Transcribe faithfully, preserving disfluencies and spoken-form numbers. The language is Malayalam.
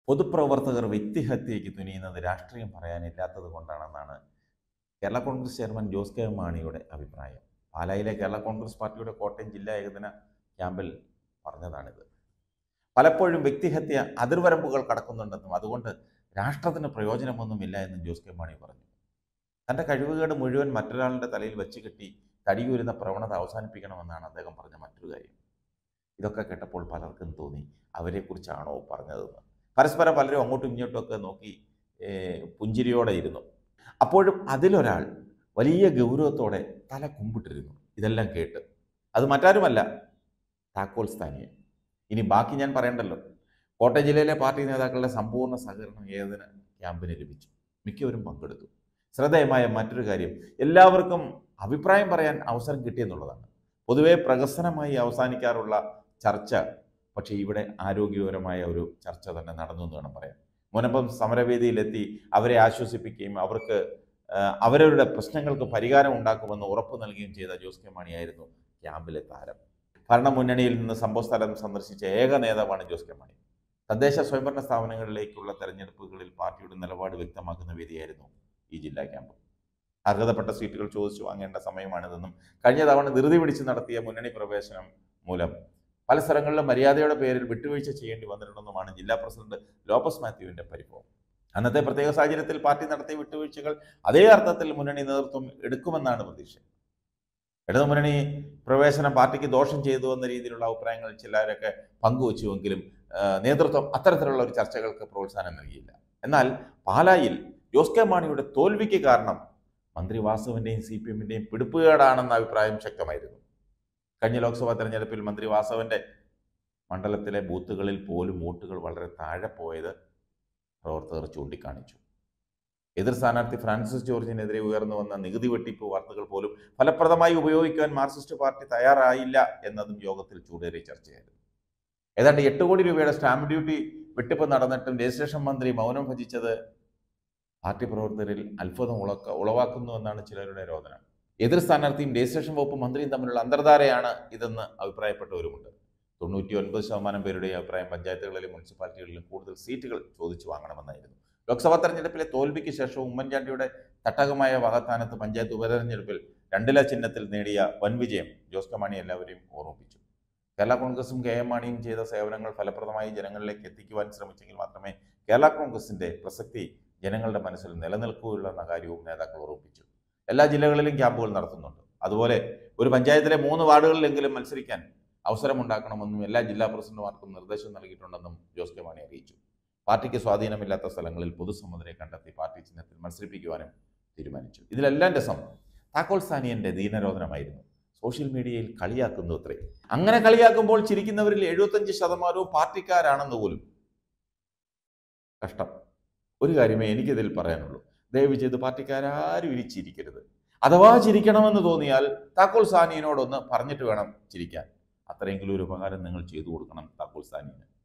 പൊതുപ്രവർത്തകർ വ്യക്തിഹത്യയ്ക്ക് തുനിയുന്നത് രാഷ്ട്രീയം പറയാനില്ലാത്തത് കൊണ്ടാണെന്നാണ് കേരള കോൺഗ്രസ് ചെയർമാൻ ജോസ് കെ മാണിയുടെ അഭിപ്രായം. പാലായിലെ കേരള കോൺഗ്രസ് പാർട്ടിയുടെ കോട്ടയം ജില്ലാ ഏകദിന ക്യാമ്പിൽ പറഞ്ഞതാണിത്. പലപ്പോഴും വ്യക്തിഹത്യ അതിർവരമ്പുകൾ കടക്കുന്നുണ്ടെന്നും അതുകൊണ്ട് രാഷ്ട്രത്തിന് പ്രയോജനമൊന്നുമില്ല എന്നും ജോസ് കെ മാണി പറഞ്ഞു. തൻ്റെ കഴിവുകേട് മുഴുവൻ മറ്റൊരാളുടെ തലയിൽ വെച്ച് കെട്ടി തടിയൂരുന്ന പ്രവണത അവസാനിപ്പിക്കണമെന്നാണ് അദ്ദേഹം പറഞ്ഞ മറ്റൊരു കാര്യം. ഇതൊക്കെ കേട്ടപ്പോൾ പലർക്കും തോന്നി അവരെക്കുറിച്ചാണോ പറഞ്ഞതെന്ന്. പരസ്പരം പലരും അങ്ങോട്ടും ഇങ്ങോട്ടും ഒക്കെ നോക്കി പുഞ്ചിരിയോടെ ഇരുന്നു. അപ്പോഴും അതിലൊരാൾ വലിയ ഗൗരവത്തോടെ തല കുമ്പിട്ടിരുന്നു. ഇതെല്ലാം കേട്ട് അത് മറ്റാരുമല്ല, താക്കോൽ സ്ഥാനിയൻ. ഇനി ബാക്കി ഞാൻ പറയണ്ടല്ലോ. കോട്ടയം ജില്ലയിലെ പാർട്ടി നേതാക്കളുടെ സമ്പൂർണ്ണ സഹകരണം ഏകദിന ക്യാമ്പിന് ലഭിച്ചു. മിക്കവരും പങ്കെടുത്തു. ശ്രദ്ധേയമായ മറ്റൊരു കാര്യം, എല്ലാവർക്കും അഭിപ്രായം പറയാൻ അവസരം കിട്ടിയെന്നുള്ളതാണ്. പൊതുവെ പ്രഹസനമായി അവസാനിക്കാറുള്ള ചർച്ച പക്ഷേ ഇവിടെ ആരോഗ്യപരമായ ഒരു ചർച്ച തന്നെ നടന്നു എന്ന് വേണം പറയാൻ. മുനമ്പം സമരവേദിയിലെത്തി അവരെ ആശ്വസിപ്പിക്കുകയും അവർക്ക് അവരവരുടെ പ്രശ്നങ്ങൾക്ക് പരിഹാരം ഉണ്ടാക്കുമെന്ന് ഉറപ്പ് നൽകുകയും ചെയ്ത ജോസ് കെ മാണിയായിരുന്നു ക്യാമ്പിലെ താരം. ഭരണമുന്നണിയിൽ നിന്ന് സംഭവസ്ഥലം സന്ദർശിച്ച ഏക നേതാവാണ് ജോസ് കെ മാണി. തദ്ദേശ സ്വയംഭരണ സ്ഥാപനങ്ങളിലേക്കുള്ള തെരഞ്ഞെടുപ്പുകളിൽ പാർട്ടിയുടെ നിലപാട് വ്യക്തമാക്കുന്ന വേദിയായിരുന്നു ഈ ജില്ലാ ക്യാമ്പ്. അർഹതപ്പെട്ട സീറ്റുകൾ ചോദിച്ചു വാങ്ങേണ്ട സമയമാണിതെന്നും കഴിഞ്ഞ തവണ ധൃതി പിടിച്ച് നടത്തിയ മുന്നണി പ്രവേശനം മൂലം പല സ്ഥലങ്ങളിലും മര്യാദയുടെ പേരിൽ വിട്ടുവീഴ്ച ചെയ്യേണ്ടി വന്നിട്ടുണ്ടെന്നുമാണ് ജില്ലാ പ്രസിഡന്റ് ലോപ്പസ് മാത്യുവിന്റെ പരിഭവം. അന്നത്തെ പ്രത്യേക സാഹചര്യത്തിൽ പാർട്ടി നടത്തിയ വിട്ടുവീഴ്ചകൾ അതേ അർത്ഥത്തിൽ മുന്നണി നേതൃത്വം എടുക്കുമെന്നാണ് പ്രതീക്ഷ. ഇടതുമുന്നണി പ്രവേശനം പാർട്ടിക്ക് ദോഷം ചെയ്തു എന്ന രീതിയിലുള്ള അഭിപ്രായങ്ങൾ ചിലരൊക്കെ പങ്കുവച്ചുവെങ്കിലും നേതൃത്വം അത്തരത്തിലുള്ള ഒരു ചർച്ചകൾക്ക് പ്രോത്സാഹനം നൽകിയില്ല. എന്നാൽ പാലായിൽ ജോസ് കെ മാണിയുടെ തോൽവിക്ക് കാരണം മന്ത്രി വാസവന്റെയും സി പി എമ്മിന്റെയും പിടിപ്പുകേടാണെന്ന അഭിപ്രായം ശക്തമായിരുന്നു. കഴിഞ്ഞ ലോക്സഭാ തെരഞ്ഞെടുപ്പിൽ മന്ത്രി വാസവന്റെ മണ്ഡലത്തിലെ ബൂത്തുകളിൽ പോലും വോട്ടുകൾ വളരെ താഴെ പോയത് പ്രവർത്തകർ ചൂണ്ടിക്കാണിച്ചു. എതിർ സ്ഥാനാർത്ഥി ഫ്രാൻസിസ് ജോർജിനെതിരെ ഉയർന്നു വന്ന നികുതി വെട്ടിപ്പ് വാർത്തകൾ പോലും ഫലപ്രദമായി ഉപയോഗിക്കാൻ മാർക്സിസ്റ്റ് പാർട്ടി തയ്യാറായില്ല എന്നതും യോഗത്തിൽ ചൂടേറിയ ചർച്ചയായിരുന്നു. ഏതാണ്ട് എട്ട് കോടി രൂപയുടെ സ്റ്റാമ്പ് ഡ്യൂട്ടി വെട്ടിപ്പ് നടന്നിട്ടും രജിസ്ട്രേഷൻ മന്ത്രി മൗനം ഭജിച്ചത് പാർട്ടി പ്രവർത്തകരിൽ അത്ഭുതം ഉളക്ക ഉളവാക്കുന്നുവെന്നാണ് ചിലരുടെ രോദനം. എതിർ സ്ഥാനാർത്ഥിയും രജിസ്ട്രേഷൻ വകുപ്പ് മന്ത്രിയും തമ്മിലുള്ള അന്തർധാരയാണ് ഇതെന്ന് അഭിപ്രായപ്പെട്ടവരുമുണ്ട്. തൊണ്ണൂറ്റി ഒൻപത് ശതമാനം പേരുടെ അഭിപ്രായം പഞ്ചായത്തുകളിലും മുനിസിപ്പാലിറ്റികളിലും കൂടുതൽ സീറ്റുകൾ ചോദിച്ചു വാങ്ങണമെന്നായിരുന്നു. ലോക്സഭാ തെരഞ്ഞെടുപ്പിലെ തോൽവിക്ക് ശേഷവും ഉമ്മൻചാണ്ടിയുടെ തട്ടകമായ വാകത്താനത്ത് പഞ്ചായത്ത് ഉപതെരഞ്ഞെടുപ്പിൽ രണ്ടില ചിഹ്നത്തിൽ നേടിയ വൻ വിജയം ജോസ് കെ മാണി എല്ലാവരെയും ഓർമ്മിപ്പിച്ചു. കേരള കോൺഗ്രസും കെ എം മാണിയും ചെയ്ത സേവനങ്ങൾ ഫലപ്രദമായി ജനങ്ങളിലേക്ക് എത്തിക്കുവാൻ ശ്രമിച്ചെങ്കിൽ മാത്രമേ കേരള കോൺഗ്രസിന്റെ പ്രസക്തി ജനങ്ങളുടെ മനസ്സിൽ നിലനിൽക്കുകയുള്ളൂ എന്ന കാര്യവും നേതാക്കൾ ഓർമ്മിപ്പിച്ചു. എല്ലാ ജില്ലകളിലും ക്യാമ്പുകൾ നടത്തുന്നുണ്ട്. അതുപോലെ ഒരു പഞ്ചായത്തിലെ മൂന്ന് വാർഡുകളിലെങ്കിലും മത്സരിക്കാൻ അവസരമുണ്ടാക്കണമെന്നും എല്ലാ ജില്ലാ പ്രസിഡന്റുമാർക്കും നിർദ്ദേശം നൽകിയിട്ടുണ്ടെന്നും ജോസ് കെ മാണി അറിയിച്ചു. പാർട്ടിക്ക് സ്വാധീനമില്ലാത്ത സ്ഥലങ്ങളിൽ പൊതുസമ്മതരെ കണ്ടെത്തി പാർട്ടി ചിഹ്നത്തിൽ മത്സരിപ്പിക്കുവാനും തീരുമാനിച്ചു. ഇതിലെല്ലാം രസം താക്കോൽ സ്ഥാനിയന്റെ ദീനരോധനമായിരുന്നു. സോഷ്യൽ മീഡിയയിൽ കളിയാക്കുന്നു അത്രേ. അങ്ങനെ കളിയാക്കുമ്പോൾ ചിരിക്കുന്നവരിൽ എഴുപത്തഞ്ച് ശതമാനവും പാർട്ടിക്കാരാണെന്ന് പോലും. കഷ്ടം. ഒരു കാര്യമേ എനിക്കിതിൽ പറയാനുള്ളൂ, ദയവ് ചെയ്ത് പാർട്ടിക്കാരും ഇനി ചിരിക്കരുത്. അഥവാ ചിരിക്കണമെന്ന് തോന്നിയാൽ താക്കോൽ സ്ഥാനിയനോടൊന്ന് പറഞ്ഞിട്ട് വേണം ചിരിക്കാൻ. അത്രയെങ്കിലും ഒരു ഉപകാരം നിങ്ങൾ ചെയ്തു കൊടുക്കണം താക്കോൽ സ്ഥാനിയന്.